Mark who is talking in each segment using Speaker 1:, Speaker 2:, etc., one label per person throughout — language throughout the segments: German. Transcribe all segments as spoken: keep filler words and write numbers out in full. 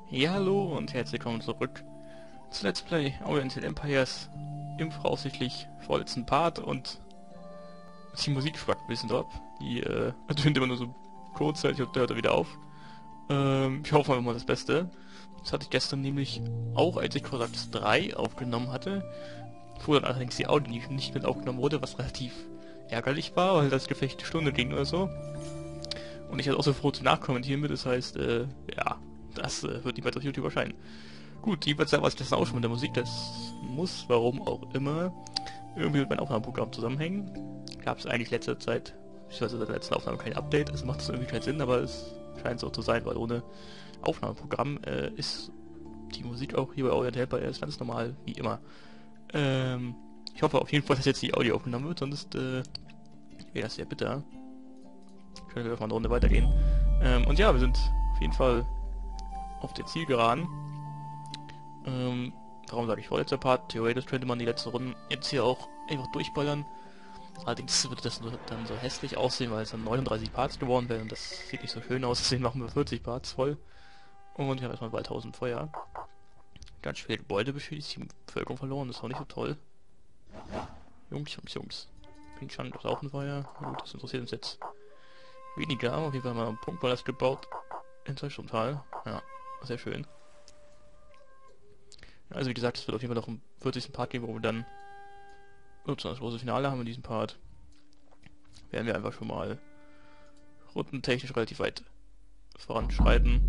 Speaker 1: Ja, hallo und herzlich willkommen zurück zu Let's Play Oriental Empires im voraussichtlich vorletzten Part. Und die Musik schwackt ein bisschen ab. Die äh, ertönt immer nur so kurzzeitig und hört er wieder auf. Ähm, ich hoffe einfach mal das Beste. Das hatte ich gestern nämlich auch, als ich Cossacks drei aufgenommen hatte, wo dann allerdings die Audio nicht, nicht mit aufgenommen wurde, was relativ ärgerlich war, weil das Gefecht eine Stunde ging oder so. Und ich halt auch so froh zu nachkommentieren bin, das heißt, äh, ja, das äh, wird niemals auf YouTube erscheinen. Gut, jeweils war es das auch schon mit der Musik, das muss, warum auch immer, irgendwie mit meinem Aufnahmeprogramm zusammenhängen. Gab es eigentlich letzter Zeit, beziehungsweise seit der letzten Aufnahme kein Update, also macht das irgendwie keinen Sinn, aber es scheint so zu sein, weil ohne Aufnahmeprogramm äh, ist die Musik auch hier bei Oriental Empires ganz normal, wie immer. Ähm, ich hoffe auf jeden Fall, dass jetzt die Audio aufgenommen wird, sonst äh, wäre das sehr bitter. Können wir auf eine Runde weitergehen. Ähm, und ja, wir sind auf jeden Fall auf der Zielgeraden. Ähm, darum sage ich vorletzter Part. Theoretisch könnte man die letzten Runden jetzt hier auch einfach durchballern. Allerdings würde das dann so hässlich aussehen, weil es dann neununddreißig Parts geworden wären und das sieht nicht so schön aus. Deswegen machen wir vierzig Parts voll. Und wir haben erstmal bald tausend Feuer. Ganz viele Gebäude beschädigt, die Bevölkerung verloren, das ist auch nicht so toll. Jungs, Jungs, Jungs. Pingshan ist auch ein Feuer. Gut, das interessiert uns jetzt weniger, aber auf jeden Fall haben wir einen Punktballast gebaut. In Zeitstromtal. Ja, sehr schön. Also wie gesagt, es wird auf jeden Fall noch einen vierzigsten Part geben, wo wir dann ups, das große Finale haben in diesem Part. Werden wir einfach schon mal rundentechnisch relativ weit voranschreiten.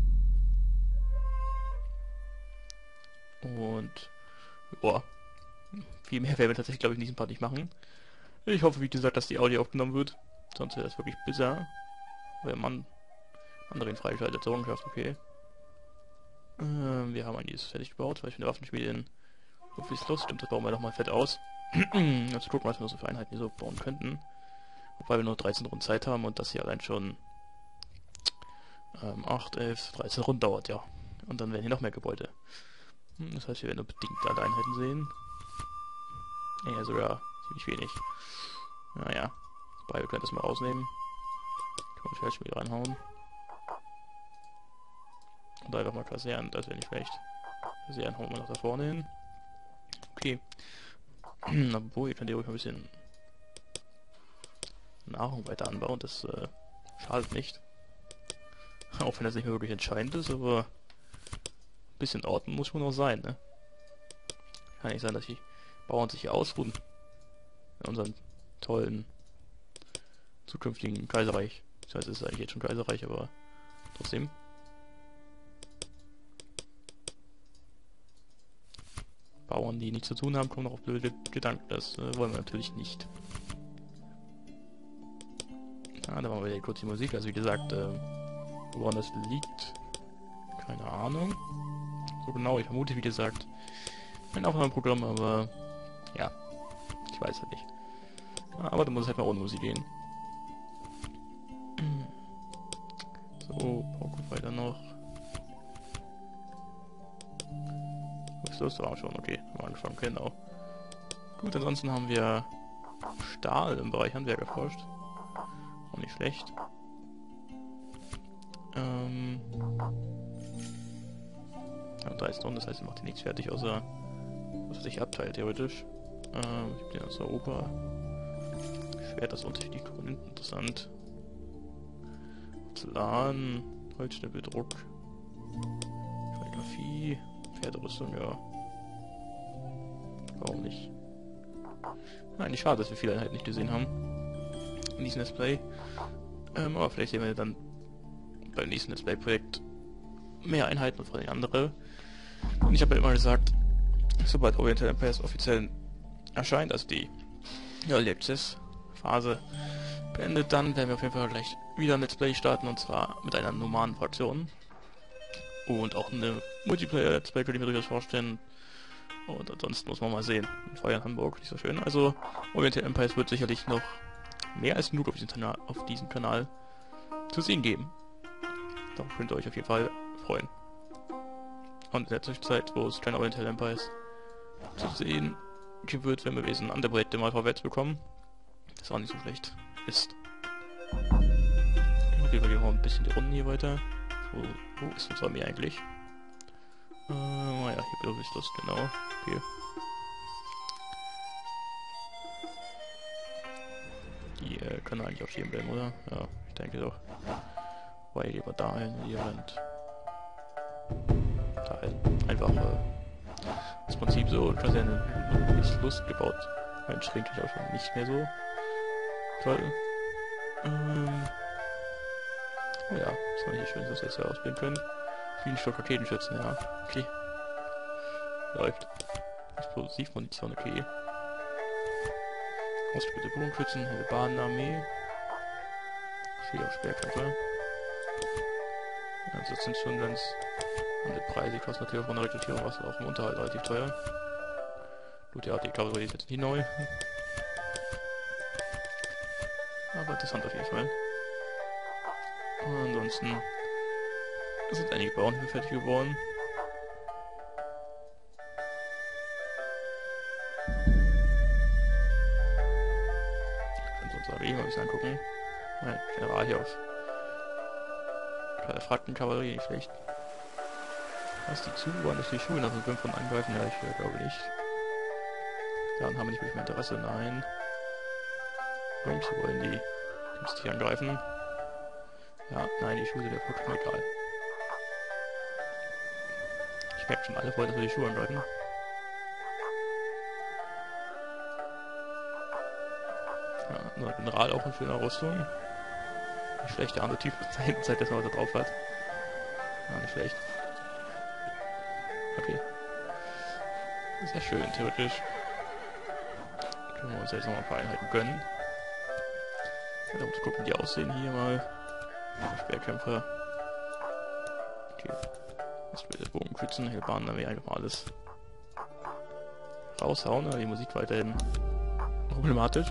Speaker 1: Und boah, viel mehr werden wir tatsächlich, glaube ich, in diesem Part nicht machen. Ich hoffe, wie gesagt, dass die Audio aufgenommen wird. Sonst wäre das wirklich bizarr. Weil man anderen freigeschaltet, Sorgenschaft, okay. Ähm, wir haben einiges fertig gebaut, weil ich finde Waffenschmiede in Rufislos, stimmt, das bauen wir nochmal fett aus. Also gucken, was wir so für Einheiten hier so bauen könnten. Wobei wir nur dreizehn Runden Zeit haben und das hier allein schon ähm, acht, elf, dreizehn Runden dauert, ja. Und dann werden hier noch mehr Gebäude. Hm, das heißt, wir werden nur bedingt alle Einheiten sehen. Ja, sogar ziemlich wenig. Naja, wobei wir können das mal rausnehmen. Können wir vielleicht wieder reinhauen. Und einfach mal Kasernen, das wäre nicht schlecht. Kasernen hauen wir noch da vorne hin. Okay. Obwohl, ihr könnt ihr ruhig ein bisschen Nahrung weiter anbauen, das äh, schadet nicht. Auch wenn das nicht mehr wirklich entscheidend ist, aber ein bisschen Ordnung muss schon noch sein, ne? Kann nicht sein, dass die Bauern sich hier ausruhen. In unserem tollen zukünftigen Kaiserreich. Das heißt, es ist eigentlich jetzt schon Kaiserreich, aber trotzdem. Bauern, die nichts zu tun haben, kommen noch auf blöde Gedanken. Das äh, wollen wir natürlich nicht. Ja, da machen wir kurz die Musik. Also wie gesagt, äh, woran das liegt, keine Ahnung. So genau, ich vermute, wie gesagt, ein Aufnahmeprogramm, aber ja, ich weiß halt nicht. Aber dann muss es halt mal ohne Musik gehen. So, Pauke weiter noch. Das war schon, okay, haben wir angefangen, genau. Gut, ansonsten haben wir Stahl im Bereich Handwerk erforscht. Auch nicht schlecht. Ähm. Ja, dreizehn Runden, das heißt, ihr macht hier nichts fertig, außer was sich abteilt, theoretisch. Ähm, ich bin aus der Oper. Schwert, das unterschiedliche Komponenten, interessant. Porzellan, Holzschnippel, Druck, Kalligraphie, Pferderüstung, ja. Warum nicht? Nein, nicht schade, dass wir viele Einheiten nicht gesehen haben in diesem Let's Play. Ähm, aber vielleicht sehen wir dann beim nächsten Let's Play-Projekt mehr Einheiten und vor allem andere. Und ich habe ja immer gesagt, sobald Oriental Empires offiziell erscheint, also die Early Access Phase beendet, dann werden wir auf jeden Fall gleich wieder ein Let's Play starten, und zwar mit einer normalen Fraktion. Und auch eine Multiplayer-Let's Play könnte ich mir durchaus vorstellen. Und ansonsten muss man mal sehen. Feuer in Hamburg, nicht so schön. Also, Oriental Empires wird sicherlich noch mehr als genug auf diesem, Kanal, auf diesem Kanal zu sehen geben. Darauf könnt ihr euch auf jeden Fall freuen. Und in der Zwischenzeit, wo es keine Oriental Empires zu sehen wird, wenn wir diesen andere Projekte mal vorwärts bekommen, das auch nicht so schlecht ist. Okay, wir gehen mal ein bisschen die Runden hier weiter. Wo, wo ist unsere Armee eigentlich? Äh, naja, hier bin ich Lust, genau. Okay. Die äh, können eigentlich auch stehen bleiben, oder? Ja, ich denke doch. Weil lieber dahin, hier rennt. Dahin. Einfach, äh, das Prinzip so, du hast ja eine ist Lust gebaut. Mein Schräg ist auch schon nicht mehr so toll. Ähm, oh ja, das war nicht schön, dass wir das ja ausbilden können. Vielen Stock Raketenschützen, ja. Okay. Läuft. Explosivmunition, okay. Ausgebildete Bogenschützen, helle Bahnenarmee. Viele Sperrkämpfer. Ja, das sind schon ganz andere Preise, die kosten natürlich von der Rekrutierung was auch im Unterhalt relativ teuer. Gut, ja, die Kavallerie ist jetzt nicht neu. Aber interessant auf jeden Fall. Und ansonsten sind einige Bauernhöfe fertig geworden. Ich kann unsere Armee mal ein bisschen angucken. Mein General hier auf Fraktenkavallerie, nicht schlecht. Was die zu wollen, dass die Schulen nach fünf von angreifen? Ja, ich glaube nicht. Daran haben wir nicht wirklich mehr Interesse, nein. Warum sie wollen die günstig angreifen? Ja, nein, die Schuhe sind ja vollkommen egal. Ich merke schon, alle wollen, dass wir die Schuhe angreifen. Ja, unser General auch in schöner Rüstung. Nicht schlecht, der andere Typ da hinten zeigt, dass er was er drauf hat. Ja, nicht schlecht. Okay. Sehr schön, theoretisch. Können wir uns jetzt noch ein paar Einheiten gönnen. Ja, um zu gucken, wie die aussehen hier mal. Sperrkämpfer. Okay. Das wird das Bogenschützen, Hellbahnen, dann wir einfach mal alles raushauen, aber die Musik weiterhin problematisch.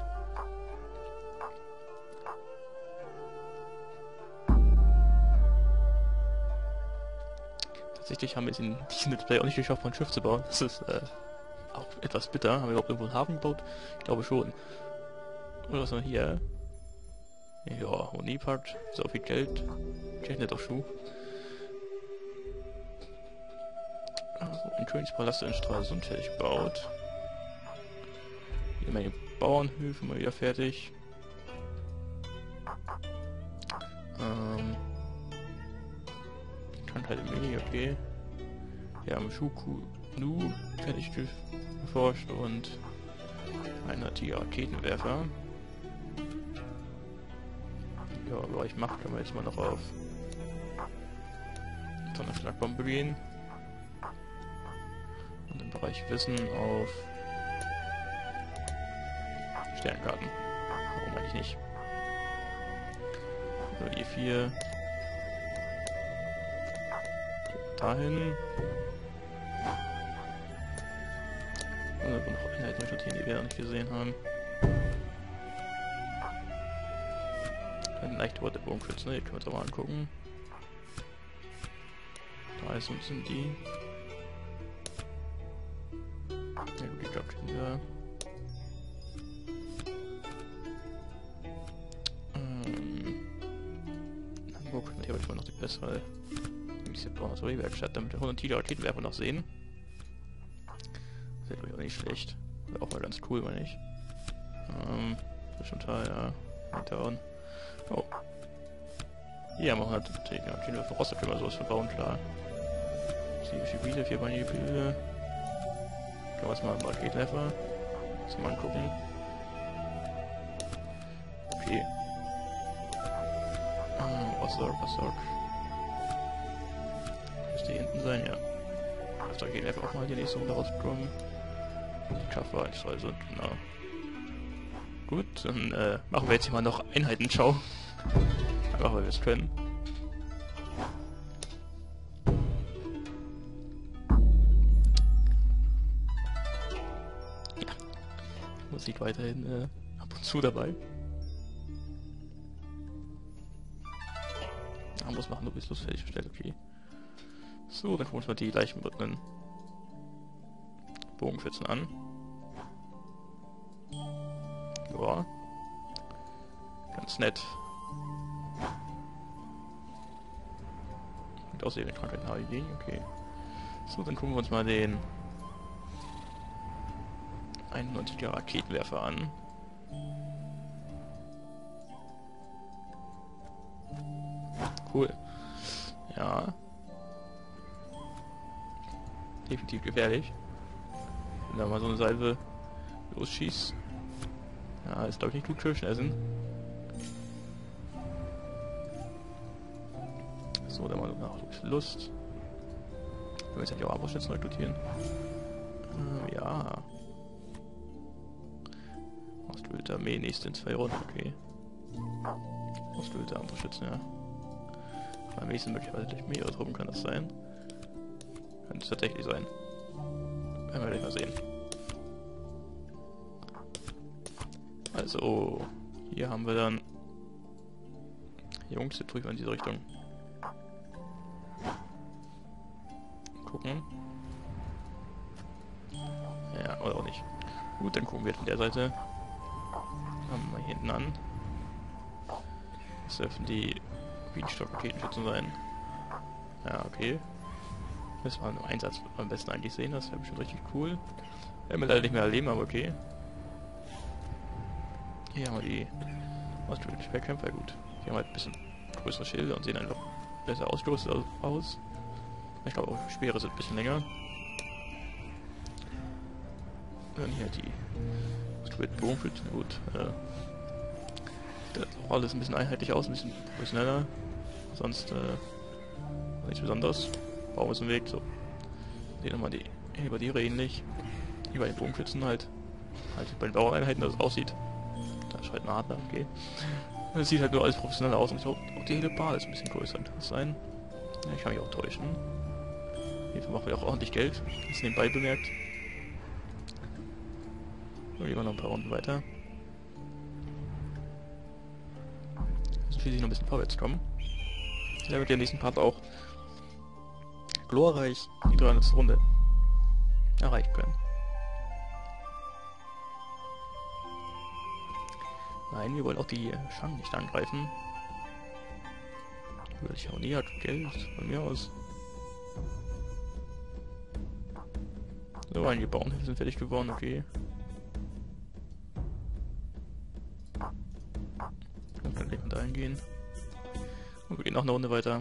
Speaker 1: Tatsächlich haben wir es in diesem Let's Play auch nicht geschafft, mal ein Schiff zu bauen. Das ist äh, auch etwas bitter. Haben wir überhaupt irgendwo einen Hafen gebaut? Ich glaube schon. Oder was noch hier? Ja, Honeypart, so viel Geld. Geld nicht auf Schuh. Also, ein Königspalast in Stralsund fertig gebaut. Jede Menge Bauernhöfe mal wieder fertig. Ähm. Krankheit im Mini, okay. Wir haben Shuku Nu fertig geforscht und ein nativer Raketenwerfer. Ja, aber ich mache, können wir jetzt mal noch auf so eine Schlagbombe gehen. Und im Bereich Wissen auf Sternkarten. Warum eigentlich nicht? So, E vier. Dahin. Und dann noch Einheiten notieren, die wir noch nicht gesehen haben. Ein leicht wurde Bogenschützen, die können wir uns auch mal angucken. Da ist uns sind die. Ja gut, ich glaube schon wieder. Ähm. Hamburg, hier habe ich mal noch die bessere. Diese Bauernwerkstatt, damit wir hundert Tiger Raketenwerfer noch sehen. Das ist ja auch nicht schlecht. Wäre auch mal ganz cool, meine ich. Ähm, das ist schon Teil, ja. Down. Oh. Hier haben wir halt natürlich Raketenwerfer von Rostock, können wir sowas von bauen, klar. Sieben Schibile, vierbeinige Pilze. Können wir uns mal einen Raketenwerfer zum angucken. Okay. Ähm, Rostock, Rostock. Müsste hier hinten sein, ja. Also da gehen wir einfach auch mal die nächste Runde rauskommen. Kaffer, ein Stralsund, genau. Gut, dann äh, machen wir jetzt hier mal noch Einheitenschau. Einfach weil wir es können. Ja. Musik weiterhin äh, ab und zu dabei. Ja, muss machen, du bist los fertig bestellt, okay. So, dann gucken wir uns mal die gleichen rückenden Bogenschützen an. Ja. Ganz nett. Und außerdem Krankheit H I V, okay. So, dann gucken wir uns mal den einundneunziger Raketenwerfer an. Cool. Ja. Definitiv gefährlich. Wenn da mal so eine Salve losschießt. Ja, ist glaube ich nicht gut Kirschen essen. So, dann mal noch ein bisschen Lust. Können wir jetzt eigentlich auch Armbrustschützen rekrutieren? Äh, ja. Ausgebildete Armee, nächste in zwei Runden, okay. Ausgebildete Armbrustschützen, ja. Am nächsten möglicherweise durch mehrere Truppen kann das sein. Könnte es tatsächlich sein. Werden wir gleich mal sehen. Also, hier haben wir dann Jungs, jetzt drücken wir in diese Richtung. Gucken. Ja, oder auch nicht. Gut, dann gucken wir von der Seite. Fangen wir mal hier hinten an. Das dürfen die Bienenstock-Raketenschützen sein. Ja, okay. Müssen wir im Einsatz am besten eigentlich sehen, das wäre bestimmt richtig cool. Werden wir leider nicht mehr erleben, aber okay. Hier haben wir die ausgerüsteten Schwerkämpfer, gut. Die haben halt ein bisschen größere Schilde und sehen einfach besser ausgerüstet aus. Ich glaube auch Speere sind ein bisschen länger. Dann hier die ausgerüsteten Bogenschützen, gut. Äh, sieht auch alles ein bisschen einheitlich aus, ein bisschen professioneller. Sonst äh, nichts Besonderes. Baum ist im Weg, so. Sehen nochmal die Halberdiere ähnlich. Wie bei den Bogenschützen halt. Halt bei den Baueinheiten, dass es aussieht. Da schreit ein Adler, okay. Es sieht halt nur alles professionell aus und ich glaube, auch die Hellebar ist ein bisschen größer, kann das sein? Ja, ich kann mich auch täuschen. Hierfür machen wir auch ordentlich Geld. Das ist nebenbei bemerkt. So, gehen wir noch ein paar Runden weiter. Also schließlich noch ein bisschen vorwärts kommen. Dann wird der nächsten Part auch glorreich die dreihundertste Runde erreichen können. Nein, wir wollen auch die Shang nicht angreifen. Ich auch nie hat Geld von mir aus. So, einige Bauernhöfe sind fertig geworden, okay. Dann kann ich mit dahin gehen. Und wir gehen noch eine Runde weiter.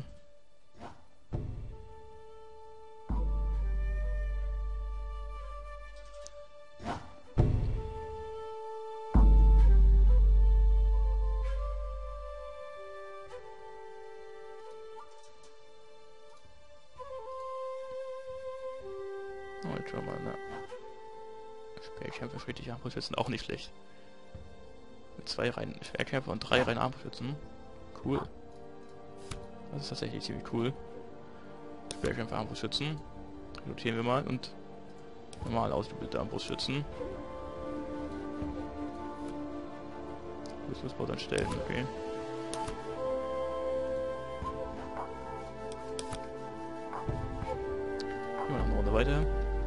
Speaker 1: Oh, jetzt schauen wir mal, na. Schwerkämpfer, friedliche Armbrustschützen, auch nicht schlecht. Mit zwei Reihen Schwerkämpfer und drei Reihen Armbrustschützen. Cool. Das ist tatsächlich ziemlich cool. Schwerkämpfer, Armbrustschützen. Notieren wir mal und normal ausgebildete Armbrustschützen. Rüstungsbau dann stellen, okay. Gehen wir noch eine Runde weiter.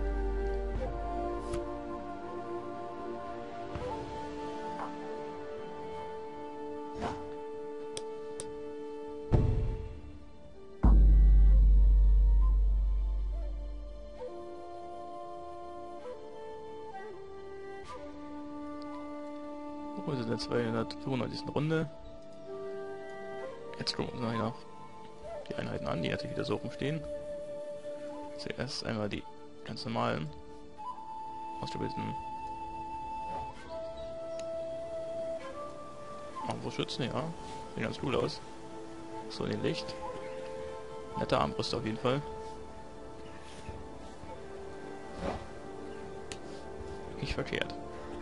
Speaker 1: Wir sind in der zweihundertfünfundneunzigsten Runde. Jetzt gucken wir uns noch die Einheiten an, die natürlich wieder so rumstehen. Zuerst einmal die ganz normalen ausgebildeten Armbrustschützen, ja. Sehen ganz cool aus. So in den Licht. Netter Armbrust auf jeden Fall. Nicht verkehrt.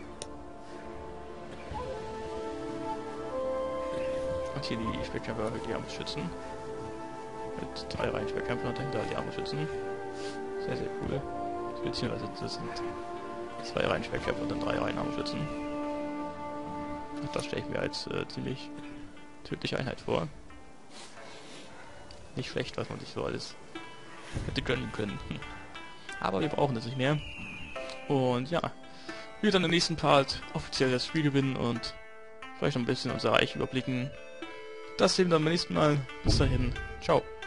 Speaker 1: Und hier die Schwertkämpfer, die Armbrustschützen. Mit drei Reihen Schwertkämpfer und dahinter die Armbrustschützen. Sehr, sehr cool. Beziehungsweise das sind zwei Reihen Schwertkämpfer und dann drei Reihen Armbrustschützen. Das stelle ich mir als äh, ziemlich tödliche Einheit vor. Nicht schlecht, was man sich so alles hätte gönnen können. Hm. Aber wir brauchen das nicht mehr. Und ja, wir dann im nächsten Part offiziell das Spiel gewinnen und vielleicht noch ein bisschen unser Reich überblicken. Das sehen wir dann beim nächsten Mal. Bis dahin. Ciao.